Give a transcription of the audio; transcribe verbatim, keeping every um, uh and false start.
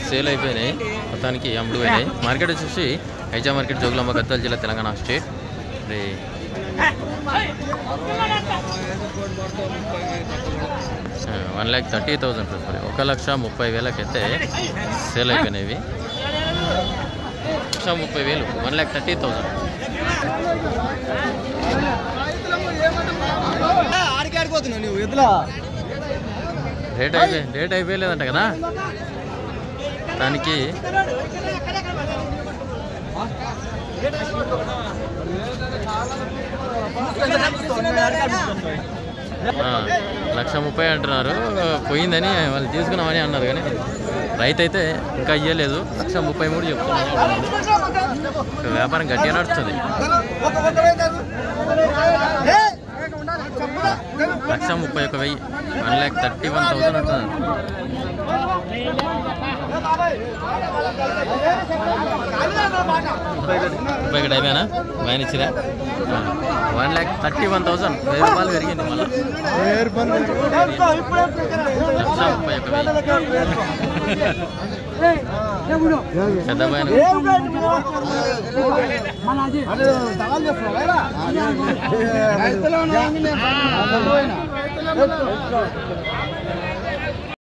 Sale అయిపోయినాయి, మొత్తానికి అమ్ముడు పోయినాయి. మార్కెట్ వచ్చేసి ఐజా మార్కెట్, జోగులాంబ, గద్వాల జిల్లా, తెలంగాణ స్టేట్. మరి వన్ ల్యాక్ థర్టీ థౌజండ్ మరి ఒక లక్ష ముప్పై వేలకైతే సేల్ అయిపోయినాయి. లక్ష ముప్పై వేలు one lakh thirty thousand. Rate అయిపోయి రేట్ అయిపోయలేదంట కదా దానికి. లక్ష ముప్పై అంటున్నారు, పోయిందని వాళ్ళు తీసుకున్నామని అన్నారు, కానీ రైతు అయితే ఇంకా ఇయ్యలేదు. లక్ష ముప్పై మూడు చెప్తున్నారు. వ్యాపారం గట్టిగా నడుస్తుంది. లక్ష ముప్పై ఒక వెయ్యి one lakh thirty one thousand అంటున్నారు. ముప్పై ఒకటి అయిపోయానా ఆయన ఇచ్చిరా? One lakh thirty one thousand వెయ్యి రూపాయలు పెరిగింది. మళ్ళీ లక్ష ముప్పై ఒక వెయ్యి. పెద్ద పైన